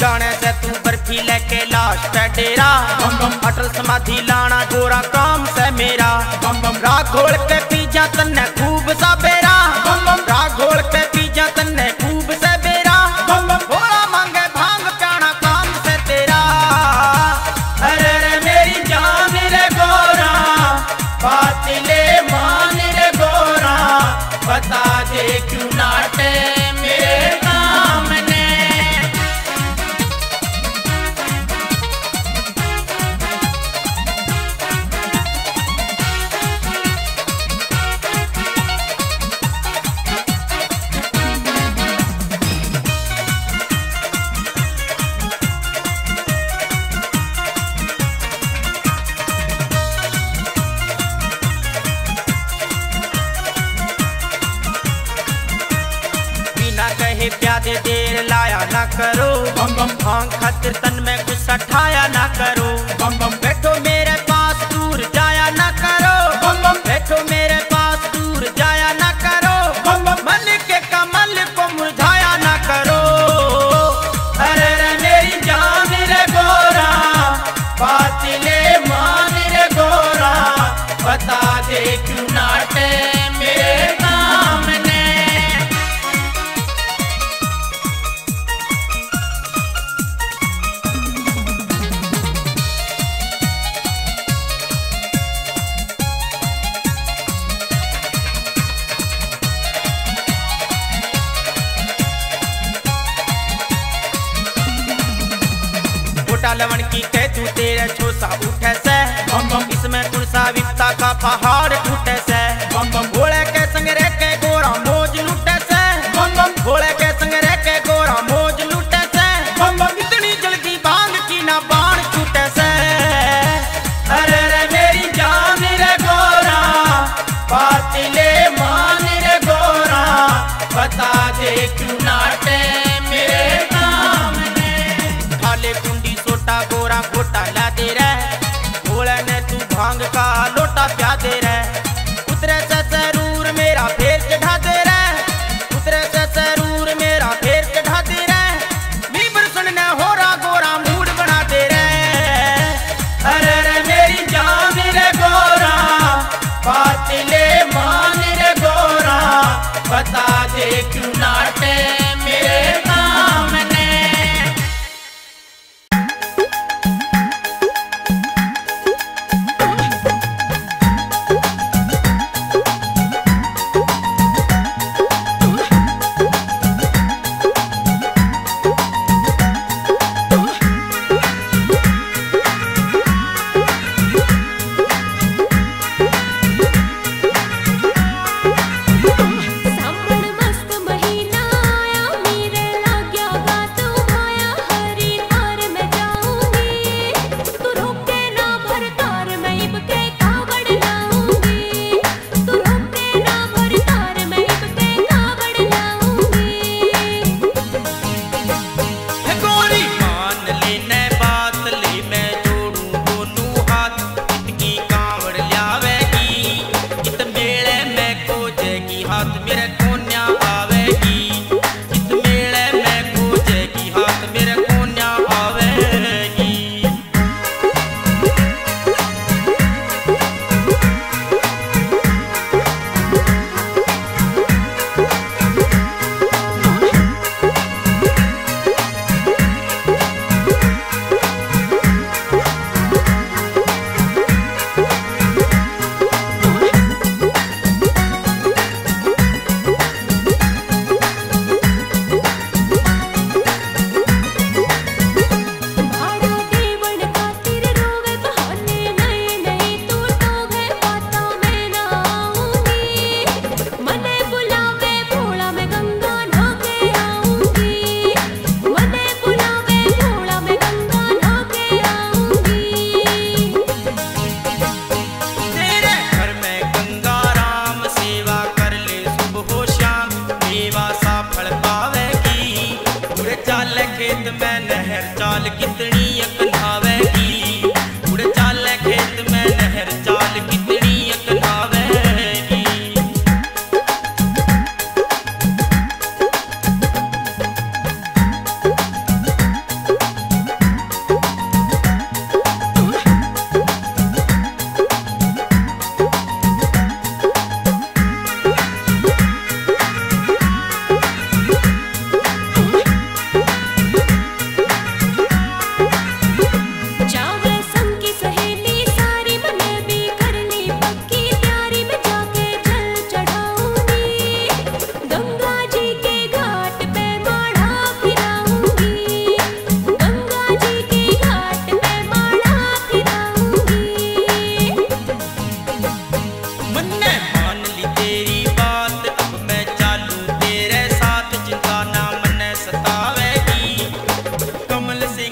गाने से तू बर्फी लेके लाश पे डेरा, अटल समाधि लाना गोरा काम से मेरा। राग घोल के पी जा तन्ने खूब सा बेरा, राग घोल के पी जा तन्ने खूब से बेरा। गोरा मांगे भांग प्याना काम से तेरा। अरे रे मेरी जान रे गोरा, बात ले मान रे गोरा, बता दे क्यों नाटे मेरे नाम ने। कहे प्यादे देर लाया ना करो, भांग खातिर तन में गुस्सा ठाया ना करो। बैठो मेरे पास दूर जाया ना करो, बैठो मेरे पास दूर जाया ना करो। मन के कमल को मुरझाया ना करो। अरे रे मेरी जान रे गोरा, बात ले मान रे गोरा, बता दे क्यों नाटे मेरे नाम ने। लवण की कह तू तेरे छोसा उठे से, इसमें कुर्सा विपता का पहाड़ टूटे से। घोड़े के संग रह के गोरा मौज लूटे से, घोड़े के संग रह के गोरा मौज लूटे से। इतनी जल्दी भांग की ना बाण छूटे से। अरे रे मेरी जान रे गोरा, बात ले मान रे गोरा, बता दे क्यों नाटे मेरे नाम ने। खाले कुंडी सोटा गोरा घोटा ला दे रे, भोले ने तू भांग का लोटा प्या दे रे। उतरे से जरूर मेरा फेर चढ़ा दे रे, उतरे से जरूर मेरा फेर चढ़ा दे रे। मीबर सुनने हो रहा गोरा मूड बना दे रे। अरे रे मेरी जान रे गोरा, बात ले मान रे गोरा, बता दे क्यों नाटे मेरे नाम ने।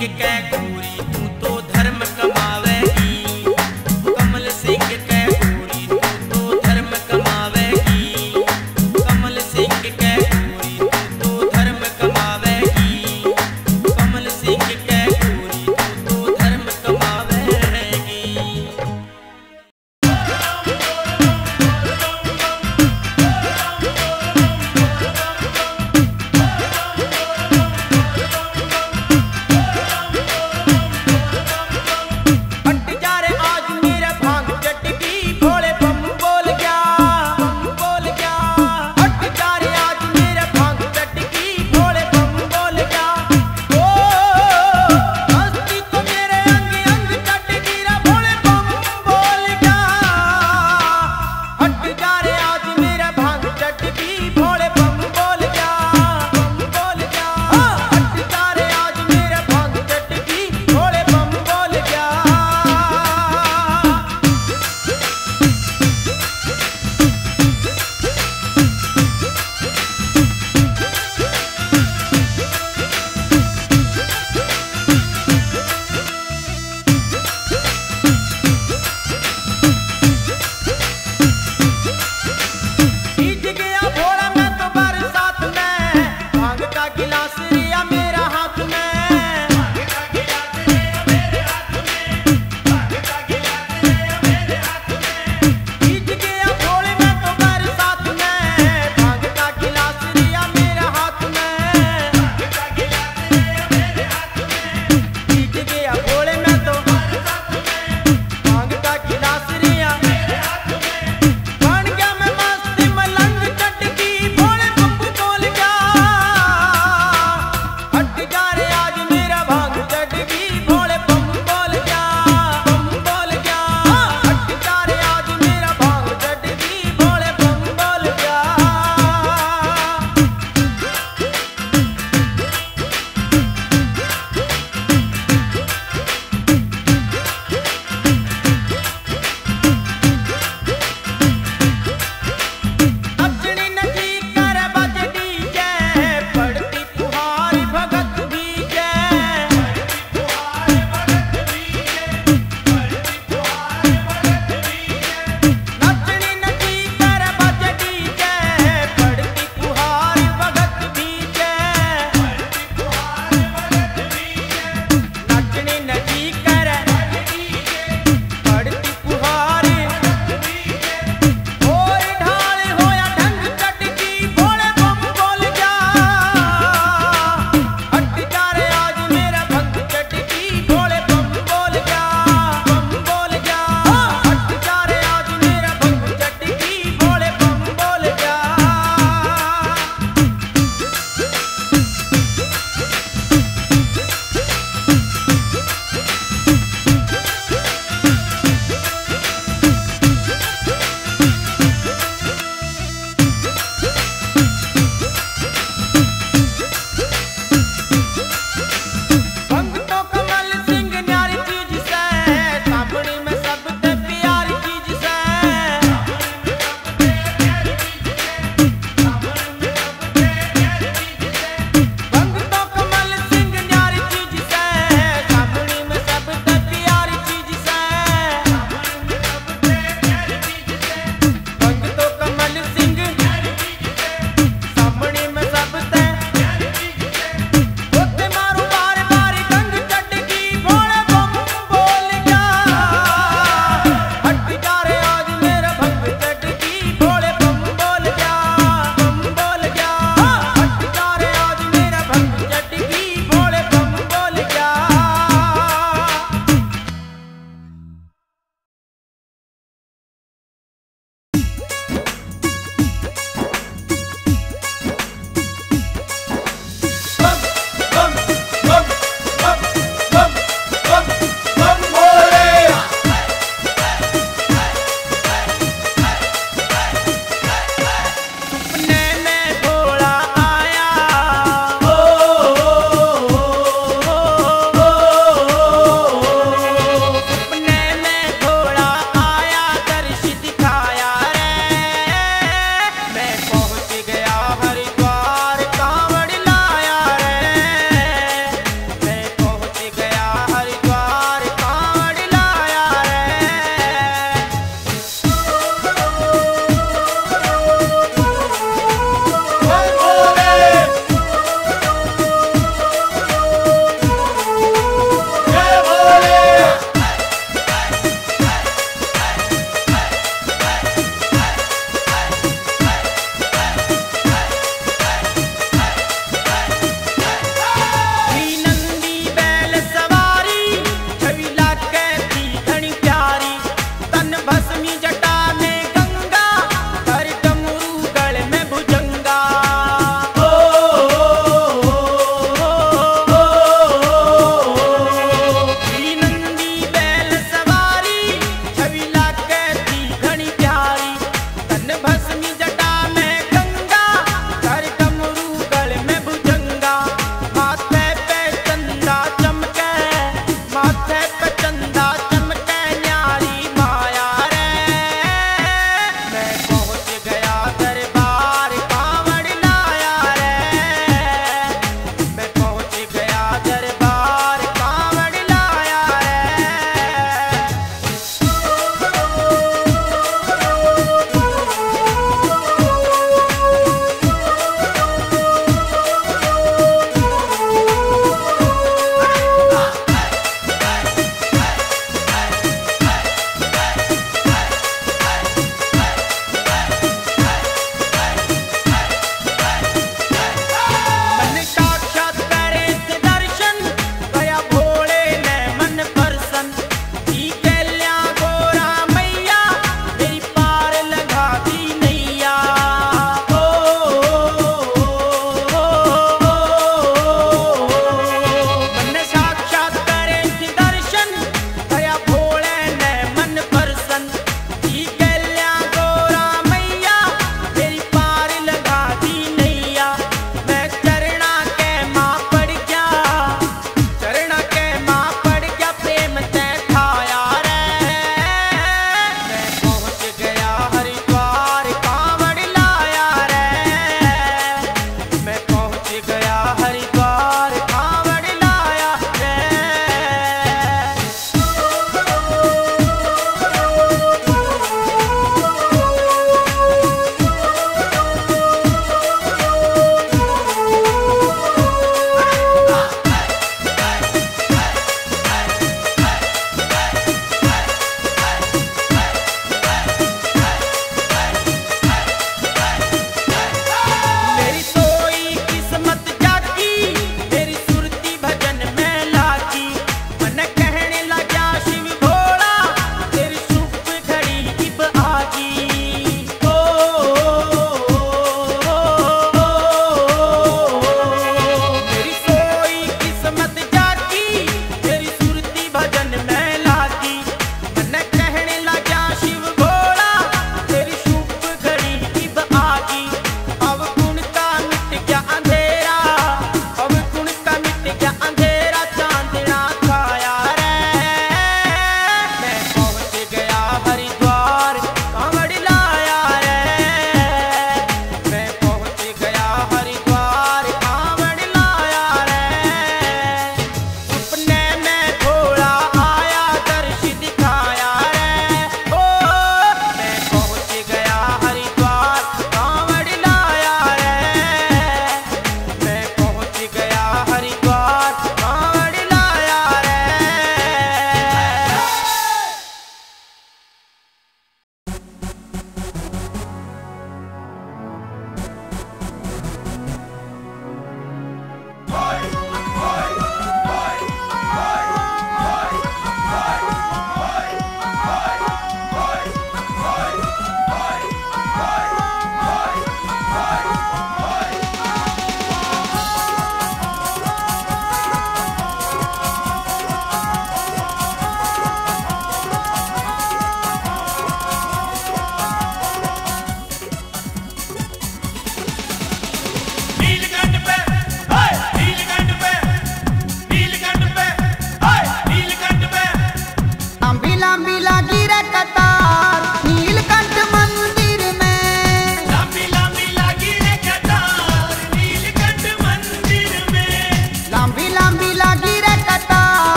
कै गोरी तू तो धर्म कमावेगी, कमल सिंह कै गोरी तू तो धर्म कमावेगी, कमल सिंह कै गोरी तू तो धर्म कमावेगी, कमल सिंह कै गोरी तू तो धर्म कमावेगी।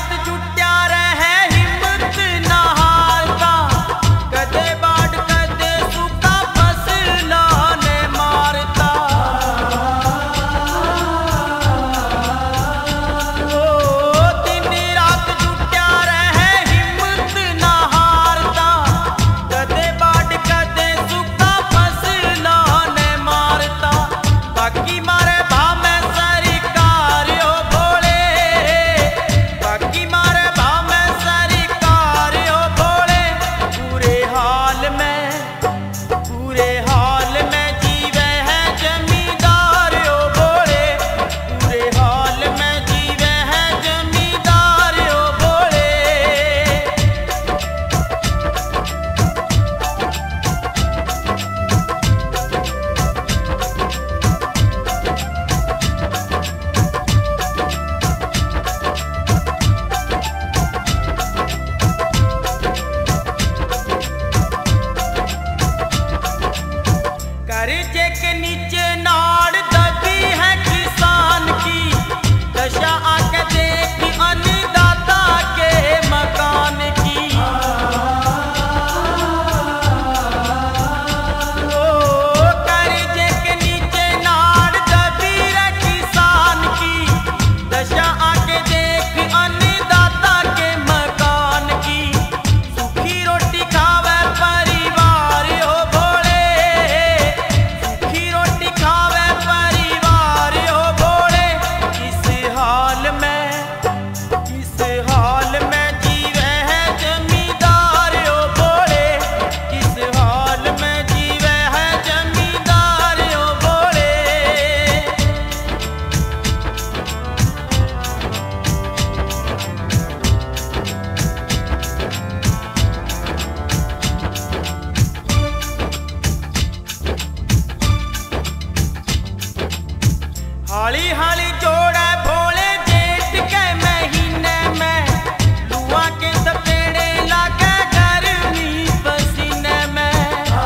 हाली हाली जोड़ा भोले जेठ के महीने में लुआ के सपेड़े लागे गर्मी पसीने में।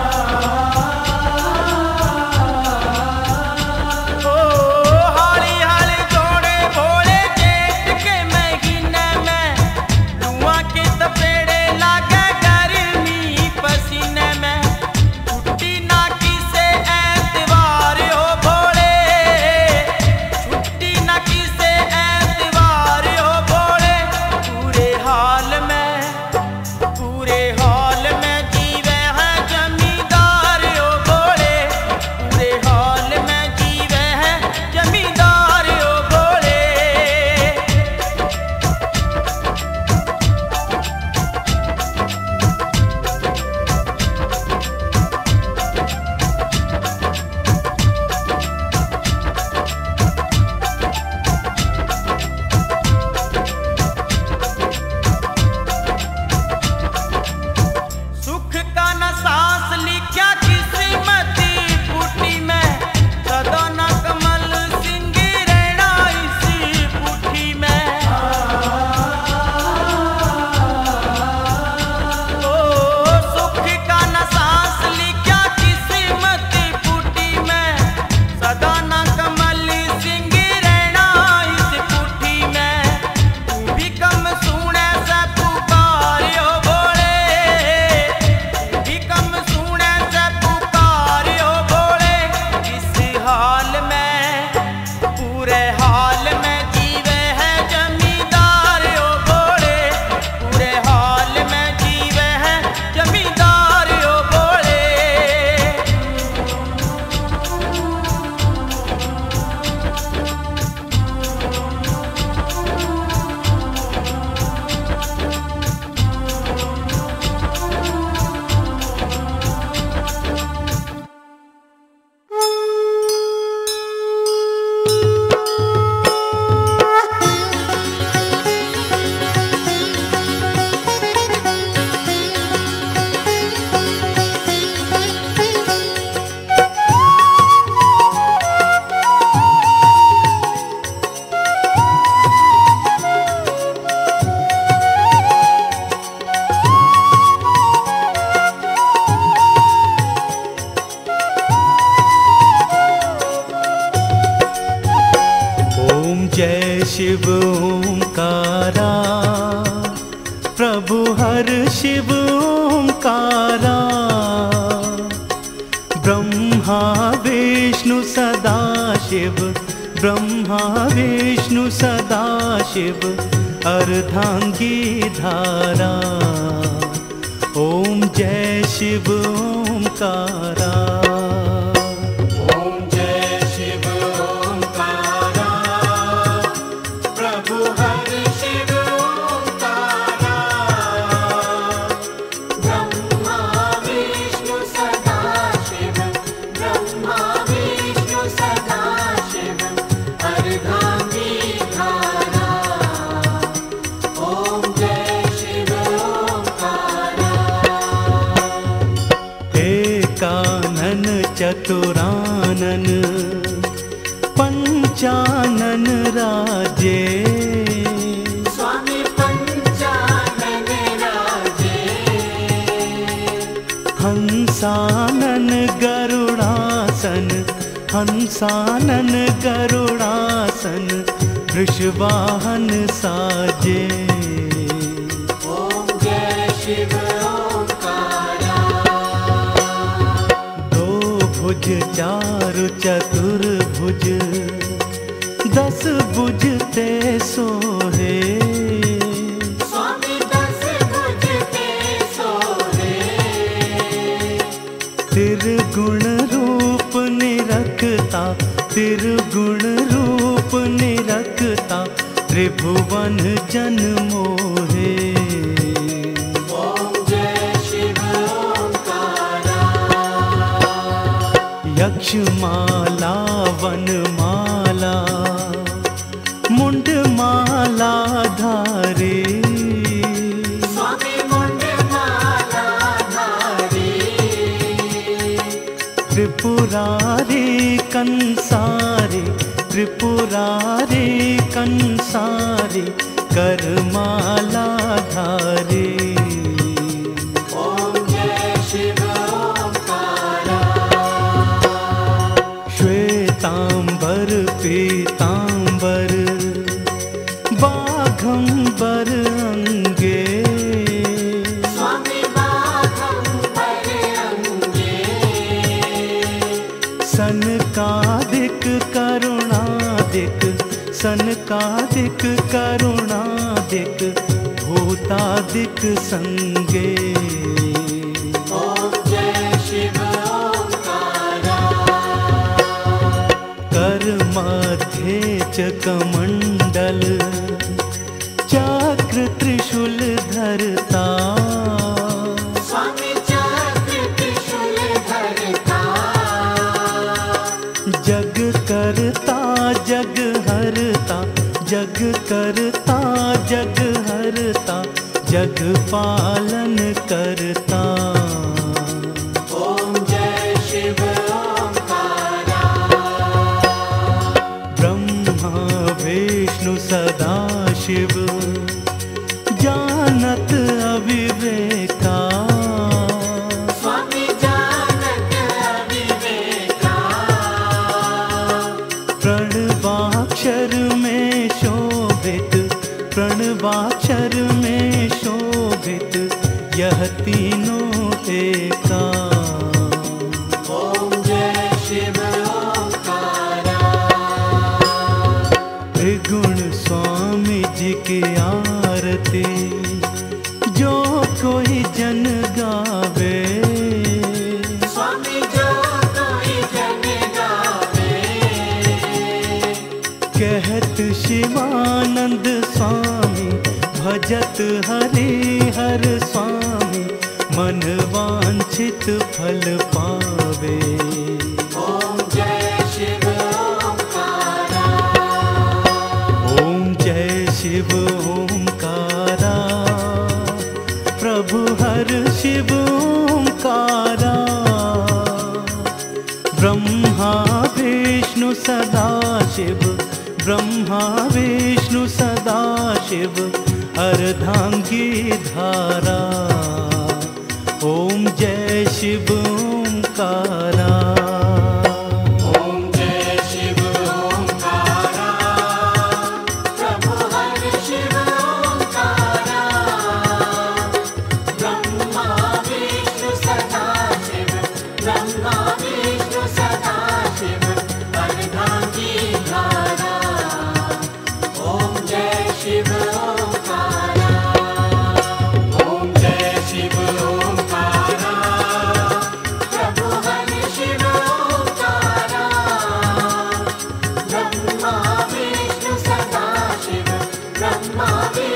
ओ हाली हाली जोड़े भोले जेठ के महीने में लुआ के सपेड़े लागे गर्मी पसीने में। छुट्टी ना किसे ऐतवार हो भोले, छुट्टी ना किसे ऐतवार हो भोले। पूरे हाल में जीवे हैं जमींदार हो भोले, पूरे हाल में जीवे हैं जमींदार हो भोले। सुख का न सांस लिखा किस्मत पुट्टी में, सदा न कमल सिंह रहना इसी पुट्ठी में। ओ सुख का न सांस लिखा किस्मत पुट्टी में, सदा न कमल सिंह रहना इस पुट्ठी में। तू भी कम सुने से पुकारियो भोले, तू भी कम सुने से पुकारियो भोले। इस हाल में पूरे हाल में जीवे हैं जमींदार हो भोले, पूरे हाल में जीवे हैं जमींदार हो भोले। ओम जय शिव ओंकारा। शिव ओंकारा, ब्रह्मा विष्णु सदाशिव, ब्रह्मा विष्णु सदाशिव, अर्धांगी धारा। ओम जय शिव ओंकारा। ओम जय शिव ओंकारा, प्रभु हरि शिव ओंकारा, ब्रह्मा विष्णु सदाशिव, ब्रह्मा विष्णु सदाशिव, अर्धांगी धारा। ओम जय शिव ओंकारा। एकानन चतुरानन पंचानन राजे, स्वामी पंचानन राजे, हंसानन गरुड़ासन, हंसानन गरुड़ासन, वृषवाहन साजे। ओम जय शिव ओंकारा। दो भुज चारु चतुर्भुज, 10 भुज ते सोहे, स्वामी 10 भुज ते सोहे, त्रिगुण रूप निरखता, त्रिगुण रूप निरखता, त्रिभुवन जन मोहे। ओम जय शिव ओंकारा। यक्षमाला वनमाला, मुंडमाला धारे, स्वामी मुंडमाला धारी, त्रिपुरारी कंसारी, त्रिपुरारी कंसारी, करमाला धारे। ओम जय शिव ओंकारा। श्वेतांबर पीतांबर, बाघंबर अंगे, स्वामी बाघंबर अंगे, सनकादिक करुणादिक, सनकादिक करुणादिक, भूतादिक संगे। ओम जय शिव ओंकारा। कर मध्ये च कमंडल, चक्र त्रिशूल धरता, स्वामी चक्र त्रिशूल धरता, जग करता जग हरता, जग करता जग हरता, जग पालन करता। ओम जय शिव ओंकारा। ब्रह्मा विष्णु सदाशिव, जानत अविवेका, स्वामी जानत अविवेका, प्रणवाक्षर में शोभित, प्रणवाक्षर में शोभित, यह तीनों एका। ओम जय शिव ओंकारा। त्रिगुण स्वामी जी की आरती, जो कोई जन गावे, स्वामी जो कोई जन गावे, कहत शिवानंद स्वामी, भजत हरि हर स्वामी, मन वांछित फल पावे। ओम जय शिव ओंकारा। ओम जय शिव ओंकारा, प्रभु हर शिव ओंकारा, ब्रह्मा विष्णु सदाशिव, ब्रह्मा विष्णु सदाशिव, अर्धांगी धारा। ओम जय शिव ओंकारा। ओम जय शिव ओंकारा, प्रभु हरि शिव ओंकारा, ब्रह्मा विष्णु